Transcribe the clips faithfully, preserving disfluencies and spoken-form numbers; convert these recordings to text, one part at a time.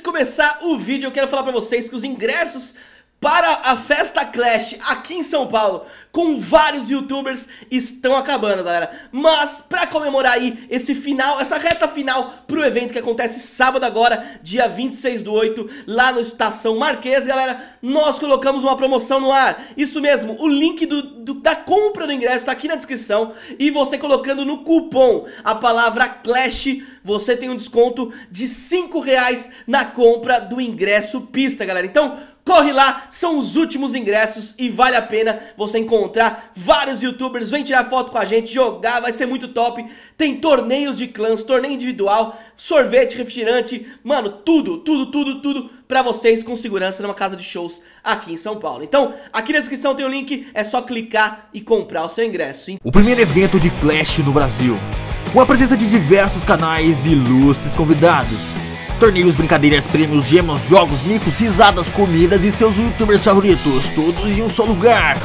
começar o vídeo, eu quero falar pra vocês que os ingressos para a Festa Clash aqui em São Paulo, com vários youtubers, estão acabando, galera. Mas pra comemorar aí esse final, essa reta final pro evento que acontece sábado agora, dia vinte e seis do oito, lá no Estação Marquês, galera, nós colocamos uma promoção no ar. Isso mesmo, o link do, do, da compra do ingresso tá aqui na descrição. E você colocando no cupom a palavra Clash, você tem um desconto de cinco reais na compra do ingresso pista, galera. Então corre lá, são os últimos ingressos e vale a pena você encontrar vários youtubers, vem tirar foto com a gente, jogar, vai ser muito top. Tem torneios de clãs, torneio individual, sorvete, refrigerante, mano, tudo, tudo, tudo, tudo pra vocês com segurança numa casa de shows aqui em São Paulo. Então, aqui na descrição tem o link, é só clicar e comprar o seu ingresso, hein? O primeiro evento de Clash no Brasil, com a presença de diversos canais e ilustres convidados. Torneios, brincadeiras, prêmios, gemas, jogos, micos, risadas, comidas e seus youtubers favoritos, todos em um só lugar.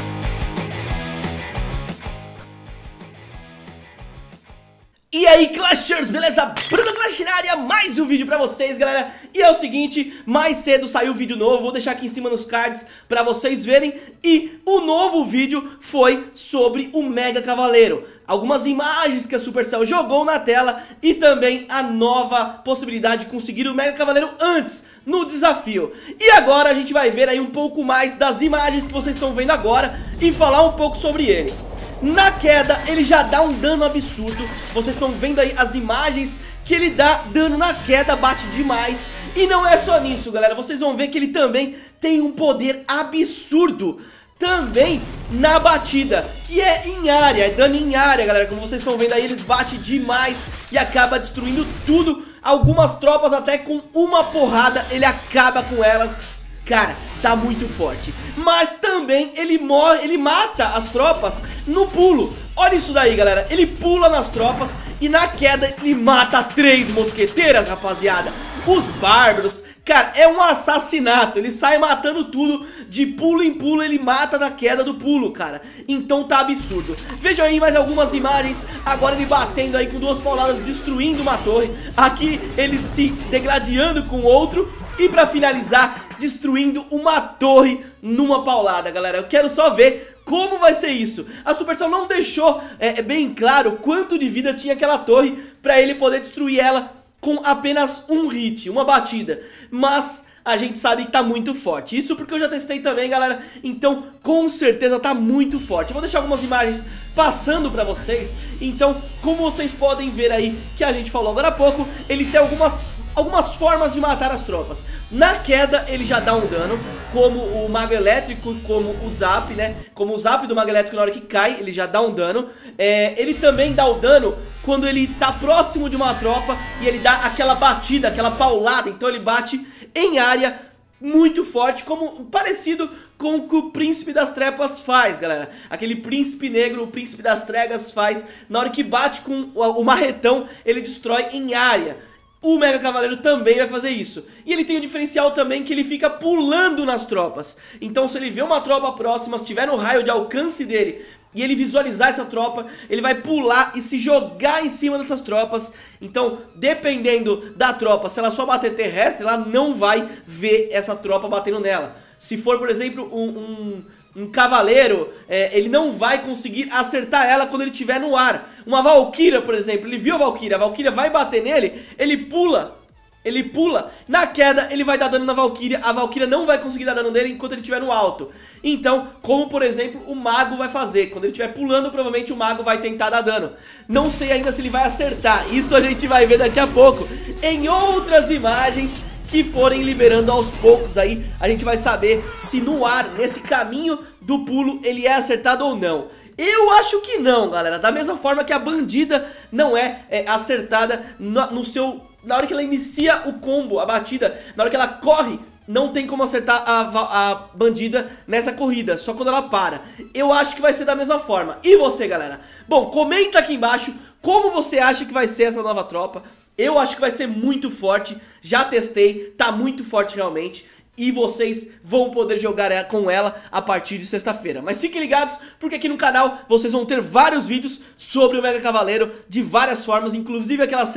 E aí, Clashers, beleza? Bruno Clash na área, mais um vídeo pra vocês, galera. E é o seguinte, mais cedo saiu vídeo novo, vou deixar aqui em cima nos cards pra vocês verem. E o novo vídeo foi sobre o Mega Cavaleiro. Algumas imagens que a Supercell jogou na tela e também a nova possibilidade de conseguir o Mega Cavaleiro antes no desafio. E agora a gente vai ver aí um pouco mais das imagens que vocês estão vendo agora e falar um pouco sobre ele. Na queda ele já dá um dano absurdo. Vocês estão vendo aí as imagens que ele dá dano na queda, bate demais. E não é só nisso, galera, vocês vão ver que ele também tem um poder absurdo também na batida, que é em área, é dano em área, galera. Como vocês estão vendo aí, ele bate demais e acaba destruindo tudo. Algumas tropas até com uma porrada ele acaba com elas. Cara, tá muito forte. Mas também ele morre, ele mata as tropas no pulo. Olha isso daí, galera. Ele pula nas tropas e na queda ele mata três mosqueteiras, rapaziada. Os bárbaros, cara, é um assassinato. Ele sai matando tudo, de pulo em pulo ele mata na queda do pulo, cara. Então tá absurdo. Vejam aí mais algumas imagens. Agora ele batendo aí com duas pauladas, destruindo uma torre. Aqui ele se degladiando com outro. E pra finalizar, destruindo uma torre numa paulada, galera. Eu quero só ver como vai ser isso. A Supercell não deixou é, bem claro quanto de vida tinha aquela torre pra ele poder destruir ela com apenas um hit, uma batida. Mas a gente sabe que tá muito forte. Isso porque eu já testei também, galera. Então com certeza tá muito forte. Eu vou deixar algumas imagens passando pra vocês. Então, como vocês podem ver aí, que a gente falou agora há pouco, ele tem algumas... algumas formas de matar as tropas. Na queda ele já dá um dano, como o Mago Elétrico, como o Zap, né? Como o Zap do Mago Elétrico na hora que cai, ele já dá um dano. é, Ele também dá o dano quando ele tá próximo de uma tropa e ele dá aquela batida, aquela paulada. Então ele bate em área muito forte, como parecido com o que o Príncipe das Trevas faz, galera. Aquele Príncipe Negro, o Príncipe das Trevas faz. Na hora que bate com o marretão, ele destrói em área. O Mega Cavaleiro também vai fazer isso. E ele tem um diferencial também, que ele fica pulando nas tropas. Então se ele vê uma tropa próxima, se estiver no raio de alcance dele e ele visualizar essa tropa, ele vai pular e se jogar em cima dessas tropas. Então, dependendo da tropa, se ela só bater terrestre, ela não vai ver essa tropa batendo nela. Se for, por exemplo, um... um Um cavaleiro, é, ele não vai conseguir acertar ela quando ele estiver no ar. Uma Valkyria, por exemplo, ele viu a Valkyria, a Valkyria vai bater nele, ele pula, ele pula, na queda ele vai dar dano na Valkyria, a Valkyria não vai conseguir dar dano nele enquanto ele estiver no alto. Então, como por exemplo o Mago vai fazer, quando ele estiver pulando, provavelmente o Mago vai tentar dar dano. Não sei ainda se ele vai acertar, isso a gente vai ver daqui a pouco em outras imagens que forem liberando aos poucos. Aí a gente vai saber se no ar, nesse caminho do pulo, ele é acertado ou não. Eu acho que não, galera. Da mesma forma que a bandida não é, é acertada no, no seu... na hora que ela inicia o combo, a batida, na hora que ela corre, não tem como acertar a, a bandida nessa corrida, só quando ela para. Eu acho que vai ser da mesma forma. E você, galera? Bom, comenta aqui embaixo como você acha que vai ser essa nova tropa. Eu acho que vai ser muito forte, já testei, tá muito forte realmente. E vocês vão poder jogar com ela a partir de sexta-feira. Mas fiquem ligados, porque aqui no canal vocês vão ter vários vídeos sobre o Mega Cavaleiro de várias formas, inclusive aquela série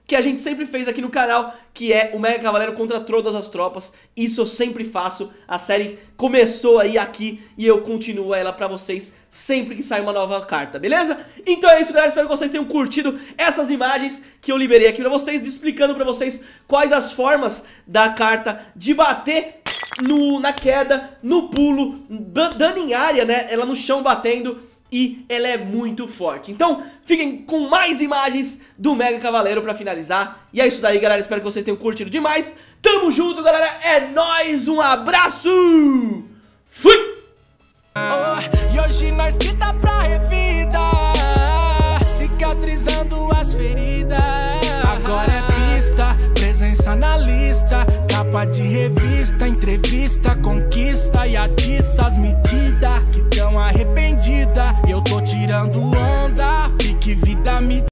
que a gente sempre fez aqui no canal, que é o Mega Cavaleiro contra todas as tropas. Isso eu sempre faço, a série começou aí aqui e eu continuo ela pra vocês sempre que sai uma nova carta, beleza? Então é isso, galera, espero que vocês tenham curtido essas imagens que eu liberei aqui pra vocês, explicando pra vocês quais as formas da carta de bater no, na queda, no pulo, dano em área, né, ela no chão batendo. E ela é muito forte. Então fiquem com mais imagens do Mega Cavaleiro pra finalizar. E é isso daí, galera, espero que vocês tenham curtido demais. Tamo junto, galera, é nóis, um abraço. Fui! Oh, e hoje nós que dá pra revida, cicatrizando as feridas. Agora é pista, presença na lista, capa de revista, entrevista, conquista e atiça as medidas que tão arrependida. Eu tô tirando onda, pique vida me